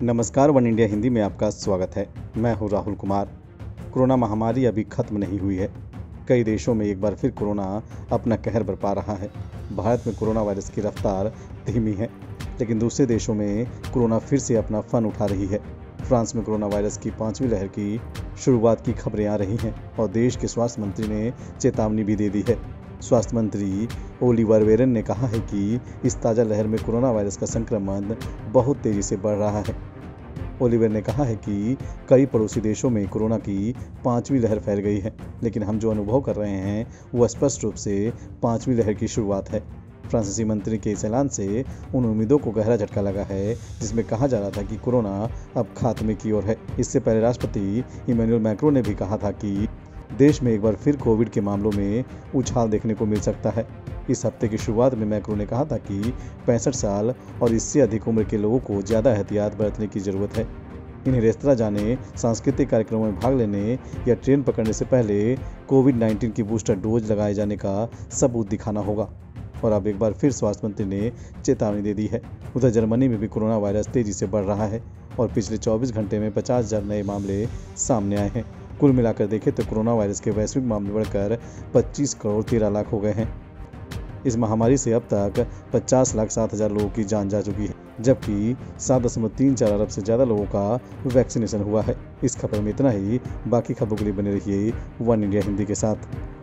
नमस्कार, one India Hindi में आपका स्वागत है। मैं हूं राहुल कुमार। कोरोना महामारी अभी खत्म नहीं हुई है। कई देशों में एक बार फिर कोरोना अपना कहर बरपा रहा है। भारत में कोरोना वायरस की रफ्तार धीमी है, लेकिन दूसरे देशों में कोरोना फिर से अपना फन उठा रही है। फ्रांस में कोरोना वायरस की 5वीं लहर की शुरुआत की खबरें आ रही हैं और देश के स्वास्थ्य मंत्री ने चेतावनी भी दे दी है। स्वास्थ्य मंत्री ओलिवर वेरन ने कहा है कि इस ताज़ा लहर में कोरोना वायरस का संक्रमण बहुत तेज़ी से बढ़ रहा है। ओलिवर ने कहा है कि कई पड़ोसी देशों में कोरोना की 5वीं लहर फैल गई है, लेकिन हम जो अनुभव कर रहे हैं वो स्पष्ट रूप से 5वीं लहर की शुरुआत है। फ्रांसीसी मंत्री के इस ऐलान से उन उम्मीदों को गहरा झटका लगा है जिसमें कहा जा रहा था कि कोरोना अब खात्मे की ओर है। इससे पहले राष्ट्रपति इमैनुअल मैक्रों ने भी कहा था कि देश में एक बार फिर कोविड के मामलों में उछाल देखने को मिल सकता है। इस हफ्ते की शुरुआत में मैक्रों ने कहा था कि 65 साल और इससे अधिक उम्र के लोगों को ज़्यादा एहतियात बरतने की ज़रूरत है। इन्हें रेस्तरां जाने, सांस्कृतिक कार्यक्रमों में भाग लेने या ट्रेन पकड़ने से पहले कोविड-19 की बूस्टर डोज लगाए जाने का सबूत दिखाना होगा। और अब एक बार फिर स्वास्थ्य मंत्री ने चेतावनी दे दी है। उधर जर्मनी में भी कोरोना वायरस तेज़ी से बढ़ रहा है और पिछले 24 घंटे में 50,000 नए मामले सामने आए हैं। कुल मिलाकर देखें तो कोरोना वायरस के वैश्विक मामले बढ़कर 25 करोड़ 13 लाख हो गए हैं। इस महामारी से अब तक 50,07,000 लोगों की जान जा चुकी है, जबकि 7.34 अरब से ज़्यादा लोगों का वैक्सीनेशन हुआ है। इस खबर में इतना ही। बाकी खबरों के लिए बने रहिए वन इंडिया हिंदी के साथ।